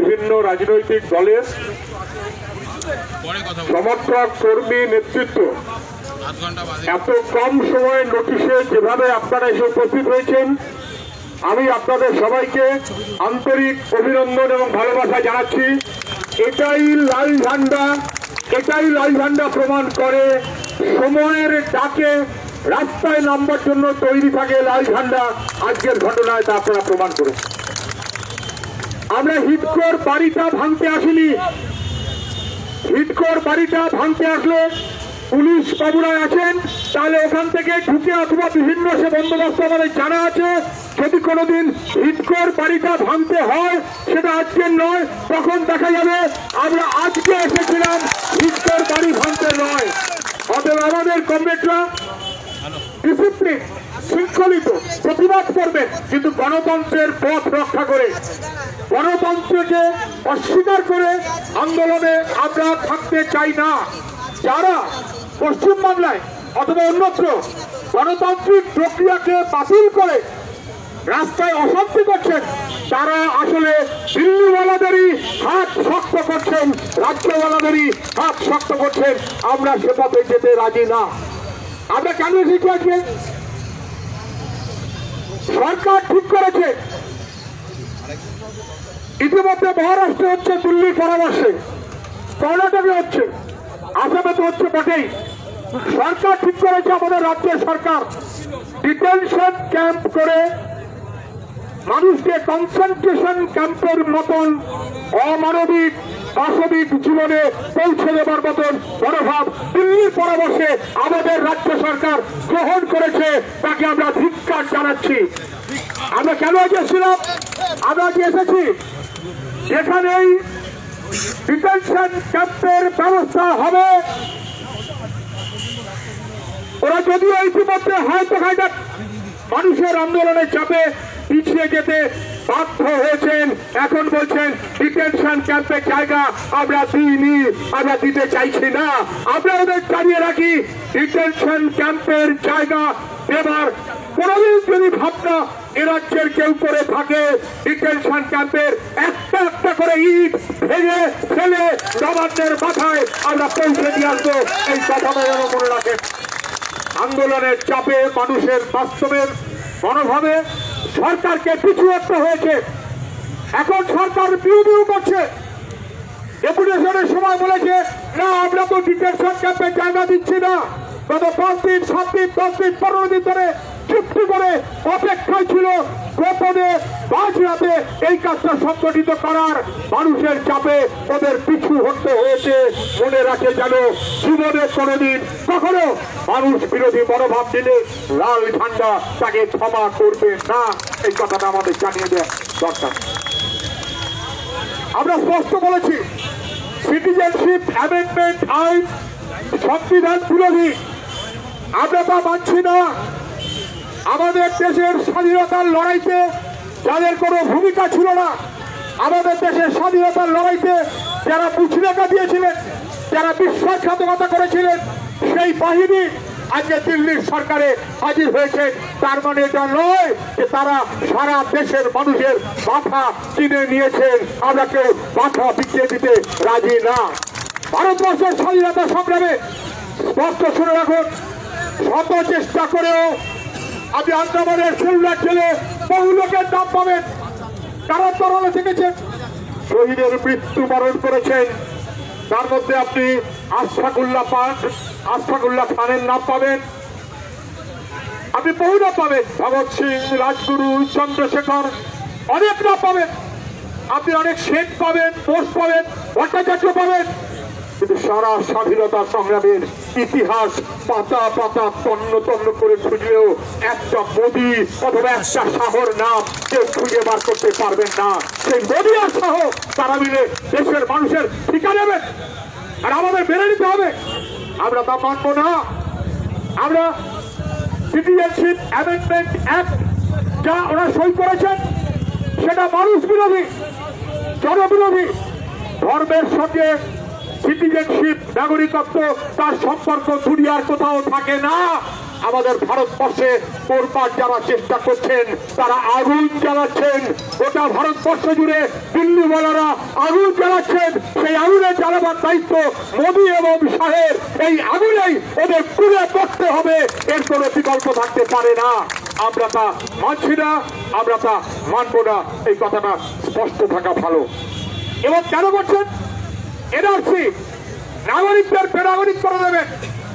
বিভিন্ন রাজনৈতিক দলের সমর্থক কর্মী নেতৃত্ব এত কম সময়ের নোটিশে যেভাবে আপনারা এসে উপস্থিত হয়েছেন, আমি আপনাদের সবাইকে আন্তরিক অভিনন্দন এবং ভালোবাসা জানাচ্ছি। এটাই লাল ঝান্ডা প্রমাণ করে সময়ের ডাকে রাস্তায় নামবার জন্য তৈরি থাকে লাল ঝান্ডা। আজকের ঘটনায় তা আপনারা প্রমাণ করেছেন। আমরা হিটকোর বাড়িটা ভাঙতে আসিনি। হিটকোর বাড়িটা ভাঙতে আসলে পুলিশ বাবুরাই আছেন, তাহলে ওখান থেকে ঢুকে অথবা বিভিন্ন সে বন্দোবস্ত আমাদের জানা আছে। যদি কোনোদিন হিটকোর বাড়িটা ভাঙতে হয়, সেটা আজকের নয়, তখন দেখা যাবে। আমরা আজকে এসেছিলাম হিটকোর বাড়ি ভাঙতে নয়। অতএব আমাদের কমরেডরা ডিসিপ্লিন শৃঙ্খলিত প্রতিবাদ করবেন, কিন্তু গণতন্ত্রের পথ রক্ষা করে, গণতন্ত্রকে অস্বীকার করে আন্দোলনে আমরা থাকতে চাই না। যারা পশ্চিমবাংলায় অথবা অন্যত্র গণতান্ত্রিক প্রক্রিয়াকে বাতিল করে রাস্তায় অশান্তি করছেন, তারা আসলে দিল্লিওয়ালাদেরই হাত শক্ত করছেন, রাজ্যওয়ালাদেরই হাত শক্ত করছেন। আমরা সে পথে যেতে রাজি না। আমরা কেন এসেছি আজকে? সরকার ঠিক করেছে, ইতিমধ্যে মহারাষ্ট্রে হচ্ছে, দিল্লির পরামর্শে, কর্ণাটকে হচ্ছে, আসামে তো হচ্ছে বটেই। সরকার ঠিক করেছে, আমাদের রাজ্যের সরকার ডিটেনশন ক্যাম্প করে মানুষকে কনসেন্ট্রেশন ক্যাম্পের মতন অমানবিক পাশবিক জীবনে পৌঁছে দেবার মতন মনোভাব দিল্লির পরামর্শে আমাদের রাজ্য সরকার গ্রহণ করেছে। তাকে আমরা ধিক্কার জানাচ্ছি। আমরা কেন এসেছিলাম? আমরা কি এসেছি যেখানেই ডিটেনশন ক্যাম্পের ব্যবস্থা হবে, ওরা যদিও ইতিমধ্যে হয়তো মানুষের আন্দোলনের চাপে পিছিয়ে যেতে বাধ্য হয়েছেন, এখন বলছেন ডিটেনশন ক্যাম্পের জায়গা আমরা দিইনি, আমরা দিতে চাইছি না। আমরা ওদের জানিয়ে রাখি, ডিটেনশন ক্যাম্পের জায়গা দেবার কোনদিন যদি ভাবনা এ রাজ্যের কেউ করে থাকে, ডিটেনশন ক্যাম্পের একটা একটা করে ইট ভেঙে ফেলে নবান্নের মাথায় আমরা পৌঁছে দিয়ে আসবো। এই কথাটা যেন মনে রাখেন। আন্দোলনের চাপে মানুষের বাস্তবের মনোভাবে সরকারকে পিছু হটতে হয়েছে। এখন সরকার বিউ করছে। ডেপুটেশনের সময় বলেছে, না আমরা তো ডিটেনশন ক্যাম্পে জায়গা দিচ্ছি না। গত 5 দিন 7 দিন 10 দিন 15 দিন ধরে চুক্তি করে অপেক্ষায় ছিল গোপনে বাজরাতে এই কাজটা সংগঠিত করার। মানুষের চাপে ওদের পিছু হটতে হয়েছে। মনে রাখে যেন জীবনে কোনোদিন কখনো মানুষ বিরোধী মনোভাব দিলে লাল ঝান্ডা তাকে ক্ষমা করবে না। এই কথাটা আমাদের জানিয়ে দেওয়া দরকার। আমরা স্পষ্ট বলেছি, সিটিজেনশিপ অ্যামেন্ডমেন্ট আইন সংবিধান বিরোধী। আমরা তা মানছি না। আমাদের দেশের স্বাধীনতার লড়াইতে যাদের কোনো ভূমিকা ছিল না, আমাদের দেশের স্বাধীনতার লড়াইতে যারা মুচলেখা দিয়েছিলেন, যারা বিশ্বাসঘাতকতা করেছিলেন, সেই বাহিনী আজকে দিল্লির সরকারে হাজির হয়েছে। তার মানে এটা নয় যে তারা সারা দেশের মানুষের মাথা কিনে নিয়েছেন। আমরা কেউ মাথা বিকিয়ে দিতে রাজি না। ভারতবর্ষের স্বাধীনতা সংগ্রামে স্পষ্ট শুনে রাখুন, শত চেষ্টা করেও আপনি আন্দামানের সেলুলার জেলে বহু লোকের নাম পাবেন, কারা তরলে থেকেছেন, শহীদের মৃত্যুবরণ করেছেন। তার মধ্যে আপনি আশফাকুল্লাহ খানের নাম পাবেন, আপনি বহু নাম পাবেন, ভগৎ সিং, রাজগুরু, চন্দ্রশেখর, অনেক নাম পাবেন। আপনি অনেক শেখ পাবেন, বোস পাবেন, ভট্টাচার্য পাবেন। কিন্তু সারা স্বাধীনতা সংগ্রামের ইতিহাস পাতা পাতা তন্ন তন্ন করে খুঁজলেও একটা মোদী অথবা একটা শাহর নাম কেউ খুঁজে বার করতে পারবেন না। সেই মোদী আর শাহ তারা মিলে দেশের মানুষের ঠিকা নেবেন, আর আমাদের মেনে নিতে হবে। আমরা তা মানব না। আমরা সিটিজেনশিপ অ্যামেন্ডমেন্ট অ্যাক্ট যা ওরা সই করেছেন, সেটা মানুষ বিরোধী, জনবিরোধী। ধর্মের সঙ্গে সিটিজেনশিপ নাগরিকত্ব তার সম্পর্ক দুনিয়ার কোথাও থাকে না। আমাদের ভারতবর্ষে তোরপাট যারা চেষ্টা করছেন তারা আগুন জ্বালাচ্ছেন। গোটা ভারতবর্ষ জুড়ে দিল্লিওয়ালারা আগুন জ্বালাচ্ছেন, সেই আগুনে জ্বালাবার দায়িত্ব মোদী এবং শাহের। এই আগুনেই ওদের পুড়ে পড়তে হবে, এর কোনো বিকল্প থাকতে পারে না। আমরা তা মানছি না, আমরা তা মানব না, এই কথাটা স্পষ্ট থাকা ভালো। এবং কেন করছেন? এনআরসি নাগরিকদের বেনাগরিক করে দেবেন।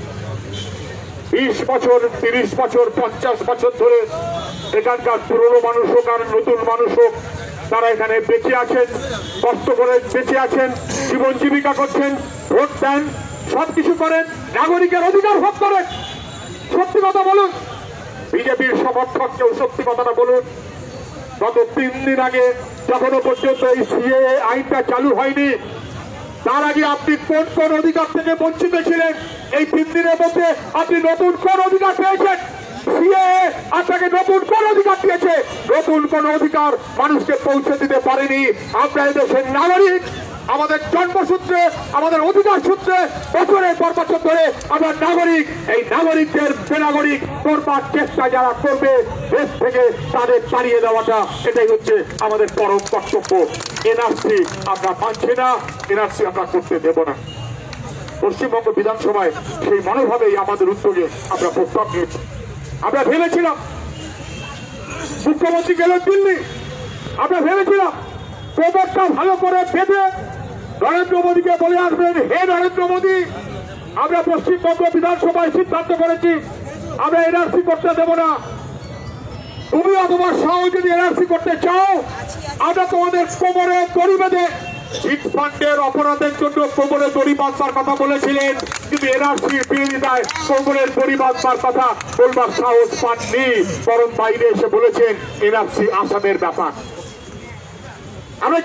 20 বছর, 30 বছর, 50 বছর ধরে এখানকার পুরনো মানুষ হোক আর নতুন মানুষ হোক, তারা এখানে বেঁচে আছেন, কষ্ট করে বেঁচে আছেন, জীবন জীবিকা করছেন, ভোট দেন, সবকিছু করেন, নাগরিকের অধিকার ভোগ করেন। সত্যি কথা বলুন, বিজেপির সমর্থক কেউ সত্যি কথাটা বলুন। গত 3 দিন আগে যখনও পর্যন্ত এই সিএএ আইনটা চালু হয়নি, তার আগে আপনি কোন কোন অধিকার থেকে বঞ্চিত ছিলেন? এই 3 দিনের মধ্যে আপনি নতুন কোন অধিকার পেয়েছেন? সিএএ আপনাকে নতুন কোন অধিকার দিয়েছে? নতুন কোন অধিকার মানুষকে পৌঁছে দিতে পারেনি। আমরা এই দেশের নাগরিক, আমাদের জন্মসূত্রে, আমাদের অধিকার সূত্রে বছরের পর বছর ধরে আমরা নাগরিক। এই নাগরিকদের বেনাগরিক করবার চেষ্টা যারা করবে দেশ থেকে, তাদের তাড়িয়ে দেওয়াটা, এটাই হচ্ছে আমাদের পরম কর্তব্য। এনআরসি আমরা মানছি না, এনআরসি আমরা করতে দেব না। পশ্চিমবঙ্গ বিধানসভায় সেই মনোভাবেই আমাদের উদ্যোগে আমরা প্রস্তাব নিয়েছি। আমরা ভেবেছিলাম মুখ্যমন্ত্রী গেলেন দিল্লি, আমরা ভেবেছিলাম কোমরটা ভালো করে বেঁধে নরেন্দ্র মোদীকে বলে আসবেন, হে নরেন্দ্র মোদী, আমরা পশ্চিমবঙ্গ বিধানসভায় সিদ্ধান্ত করেছি আমরা এনআরসি করতে দেব না। তুমি অথবা সাও যদি এনআরসি করতে চাও, আমরা তোমাদের কোমরে দড়ি বেঁধে, চিট ফান্ডের অপরাধের জন্য কোমরে দড়ি বাঁধবার কথা বলেছিলেন, কিন্তু এনআরসি বিরোধিতায় কোমরের দড়ি বাঁধবার কথা বলবার সাহস পাননি, বরং বাইরে এসে বলেছেন এনআরসি আসামের ব্যাপার। আমরা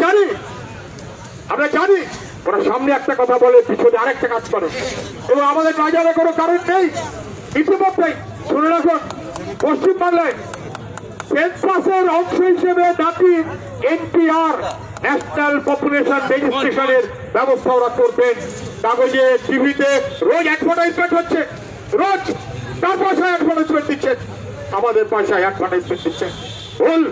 জানি ওরা সামনে একটা কথা বলে, পিছনে আরেকটা কাজ করে, এবং আমাদের না জানার কোনো কারণ নেই। ইতিমধ্যেই শুনে রাখুন, পশ্চিমবাংলায় সেন্সাসের অংশ হিসেবে নাকি এনপিআর, ন্যাশনাল পপুলেশন রেজিস্ট্রেশনের ব্যবস্থা ওরা করবেন। কাগজে, টিভিতে রোজ অ্যাডভার্টাইজমেন্ট হচ্ছে, রোজ তার পয়সায় অ্যাডভার্টাইজমেন্ট দিচ্ছেন, আমাদের পয়সায় অ্যাডভার্টাইজমেন্ট দিচ্ছেন। ভুল।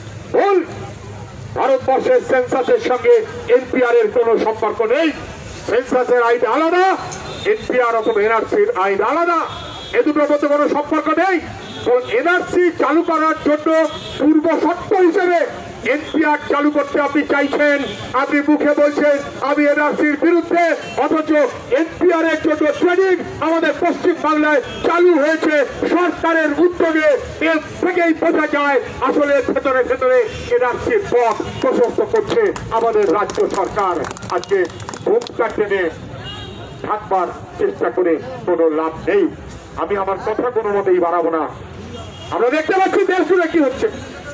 ভারতবর্ষের সেন্সাসের সঙ্গে এনপিআর এর কোন সম্পর্ক নেই। সেন্সাসের আইন আলাদা, এনপিআর অথবা এনআরসির আইন আলাদা, এ দুটোর মধ্যে কোনো সম্পর্ক নেই। এনআরসি চালু করার জন্য পূর্ব শর্ত হিসেবে এনপিআর চালু করতে আপনি চাইছেন, আপনি মুখে বলছেন আমি এনআরসির বিরুদ্ধে, অথচ এনপিআর এর জন্য ট্রেনিং আমাদের পশ্চিম বাংলায় চালু হয়েছে সরকারের উদ্যোগে। এর থেকেই বোঝা যায় আসলে ভেতরে ভেতরে এনআরসির পথ প্রশস্ত করছে আমাদের রাজ্য সরকার। আজকে ভূমিকা টেনে থাকবার চেষ্টা করে কোনো লাভ নেই। আমি আমার কথা কোনো মতেই বাড়াবো না। আমরা দেখতে পাচ্ছি দেশ জুড়ে কি হচ্ছে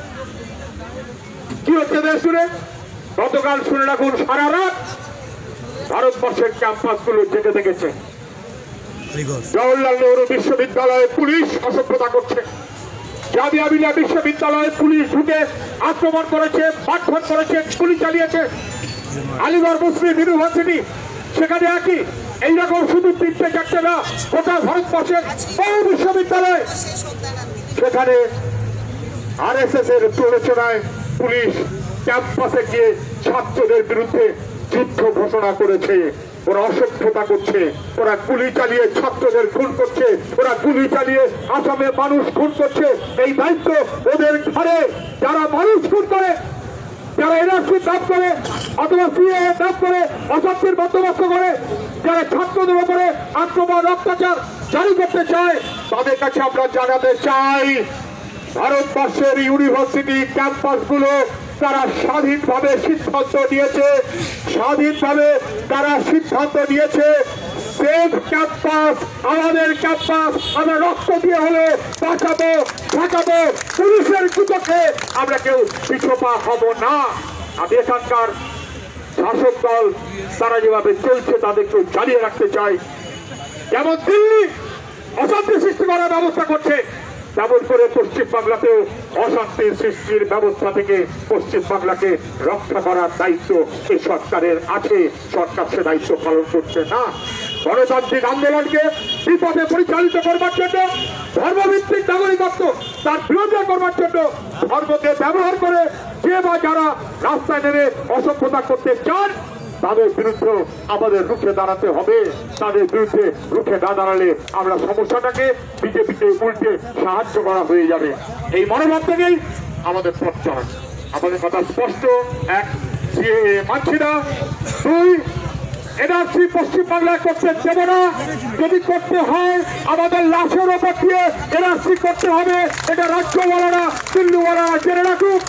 দেশ জুড়ে। গতকাল শুনে রাখুন, সারা রাত ভারতবর্ষের ক্যাম্পাসগুলো জেগে থেকেছে। জওহরলাল নেহরু বিশ্ববিদ্যালয়ে পুলিশ অসভ্যতা করছে, জামিয়া মিলিয়া বিশ্ববিদ্যালয়ে পুলিশ ঢুকে আক্রমণ করেছে, মারধর করেছে, গুলি চালিয়েছে। আলিগড় মুসলিম ইউনিভার্সিটি, সেখানে একই এইরকম শুধু 3-4টে না, গোটা ভারতবর্ষের বহু বিশ্ববিদ্যালয়, সেখানে আরএসএস এর প্ররোচনায় পুলিশ ক্যাম্পাসে গিয়ে ছাত্রদের বিরুদ্ধে যুদ্ধ ঘোষণা করেছে। ওরা অসভ্যতা করছে, ওরা গুলি চালিয়ে ছাত্রদের খুন করছে, ওরা গুলি চালিয়ে আসামের মানুষ খুন করছে। এই দায়িত্ব ওদের ঘরে যারা মানুষ খুন করে, যারা এনআরসির দাম করে অথবা সিএএ দাম করে, অশান্তির বন্দোবস্ত করে, যারা ছাত্রদের উপরে আক্রমণ অত্যাচার জারি করতে চায়, তাদের কাছে আমরা জানাতে চাই ভারতবর্ষের ইউনিভার্সিটি ক্যাম্পাসগুলো তারা স্বাধীনভাবে সিদ্ধান্ত নিয়েছে, সেফ ক্যাম্পাস, আমাদের ক্যাম্পাস, আমরা রক্ত দিয়ে হলে বাঁচাবো, ঠেকাবো, পুলিশের কুচকে আমরা কেউ পিছপা হব না। আমি এখানকার শাসক দল তারা যেভাবে চলছে তাদেরকেও চালিয়ে রাখতে চাই। যেমন দিল্লি অশান্তি সৃষ্টি করার ব্যবস্থা করছে, তেমন করে পশ্চিমবাংলাতেও অশান্তি সৃষ্টির ব্যবস্থা থেকে পশ্চিমবাংলাকে রক্ষা করার দায়িত্ব এই সরকারের আছে। সরকার সে দায়িত্ব পালন করছে না। গণতান্ত্রিক আন্দোলনকে বিপথে পরিচালিত করবার জন্য, ধর্মভিত্তিক নাগরিকত্ব তার বিরোধিতা করবার জন্য ধর্মকে ব্যবহার করে যে বা যারা রাস্তায় নেমে অসভ্যতা করতে চান তাদের বিরুদ্ধে আমাদের রুখে দাঁড়াতে হবে। তাদের বিরুদ্ধে রুখে না দাঁড়ালে আমরা সমস্যাটাকে বিজেপিকে উল্টে সাহায্য করা হয়ে যাবে। এই মনোভাব থেকেই আমাদের পথ চলা। আমাদের কথা স্পষ্ট, এক, সিএএ মানছি না, দুই, এনআরসি পশ্চিমবাংলায় করতে দেব না। যদি করতে হয় আমাদের লাশের ওপর দিয়ে এনআরসি করতে হবে, এটা রাজ্যওয়ালারা দিল্লিওয়ালারা জেনে রাখুক।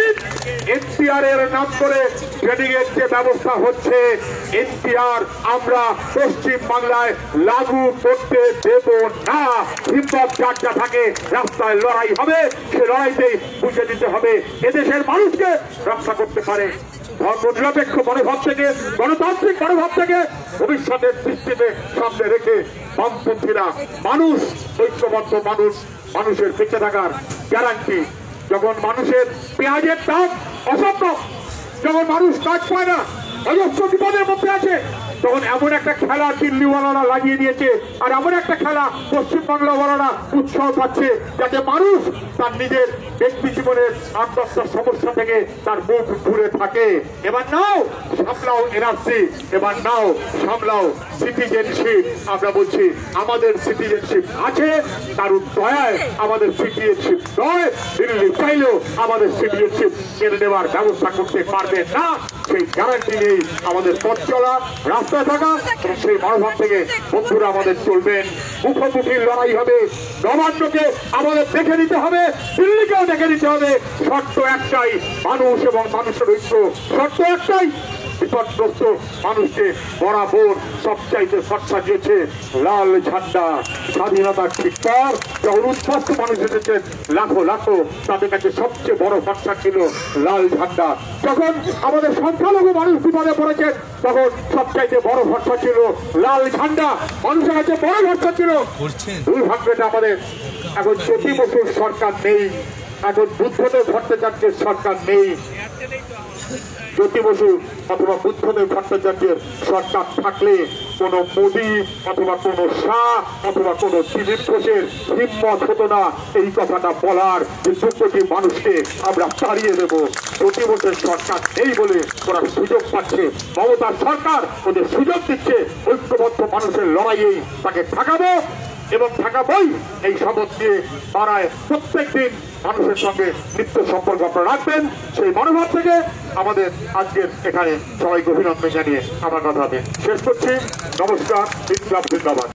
এনপিআর এর নাম করে ট্রেনিং এর যে ব্যবস্থা হচ্ছে, এনপিআর আমরা পশ্চিম বাংলায় লাগু করতে দেব না। হিম্মত যার থাকে রাস্তায় লড়াই হবে, সে লড়াইতেই বুঝে দিতে হবে এদেশের মানুষকে রক্ষা করতে পারে। ধর্মনিরপেক্ষ মনোভাব থেকে, গণতান্ত্রিক মনোভাব থেকে ভবিষ্যতের দৃষ্টিতে সামনে রেখে বামপন্থীরা মানুষ, ঐক্যবদ্ধ মানুষ, মানুষের বেঁচে থাকার গ্যারান্টি। যখন মানুষের পেঁয়াজের দাম অসম্ভব, যখন মানুষ কাজ পায় না, অজস্র বিপদের মধ্যে আছে, তখন এমন একটা খেলা দিল্লিওয়ালারা লাগিয়ে দিয়েছে, আর এমন একটা খেলা পশ্চিমবাংলাওয়ালারা উৎসাহ পাচ্ছে, যাতে মানুষ তার নিজের ব্যক্তি জীবনের আন্তঃ সমস্যা থেকে তার মুখ ঘুরে থাকে। এবার নাও সামলাও এনআরসি, এবার নাও সামলাও সিটিজেনশিপ। আমরা বলছি আমাদের সিটিজেনশিপ আছে, কারণ দয়ায় আমাদের সিটিজেনশিপ নয়। দিল্লি চাইলেও আমাদের সিটিজেনশিপ কেড়ে নেওয়ার ব্যবস্থা করতে পারবে না। সেই গ্যারান্টি নেই আমাদের পথ চলা, রাস্তায় থাকা, এবং সেই মনোভাব থেকে বন্ধুরা আমাদের চলবেন। মুখোমুখি লড়াই হবে, নবান্নকে আমাদের দেখে নিতে হবে, দিল্লিকেও দেখে নিতে হবে। শর্ত একটাই, মানুষ এবং মানুষের ঐক্য। শর্ত একটাই, বিপদগ্রস্ত মানুষকে বরাবর সবচাইতে সৎসা দিয়েছে লাল ঝান্ডা। স্বাধীনতার ঠিক পর যখন উৎপষ্ট মানুষ এসেছেন লাখো লাখো, তাদের কাছে সবচেয়ে বড় ভরসা ছিল লাল ঝান্ডা। যখন আমাদের সংখ্যালঘু মানুষ বিপদে পড়েছেন, তখন সবচাইতে বড় ভরসা ছিল লাল ঝান্ডা। মানুষের কাছে বড় ভরসা ছিল। দুর্ভাগ্যটা আমাদের এখন প্রতি বছর সরকার নেই, এখন বুদ্ধদেব ভট্টাচার্যের সরকার নেই। জ্যোতি বসু অথবা বুদ্ধদেব ভট্টাচার্যের সরকার থাকলে কোন মোদী অথবা কোন শাহ অথবা কোন দিলীপ ঘোষের হিম্মত হতো না এই কথাটা বলার, যে 2 কোটি মানুষকে আমরা তাড়িয়ে দেব। জ্যোতি বসুর সরকার নেই বলে ওরা সুযোগ পাচ্ছে, মমতার সরকার ওদের সুযোগ দিচ্ছে। ঐক্যবদ্ধ মানুষের লড়াইয়েই তাকে ঠেকাবো এবং ঠেকাবই, এই শপথ দিয়ে পাড়ায় প্রত্যেক দিন মানুষের সঙ্গে নিত্য সম্পর্ক আপনারা রাখবেন। সেই মনোভাব থেকে আমাদের আজকের এখানে সবাইকে অভিনন্দন জানিয়ে আমার কথা শেষ করছি। নমস্কার, বিপ্লব জিন্দাবাদ।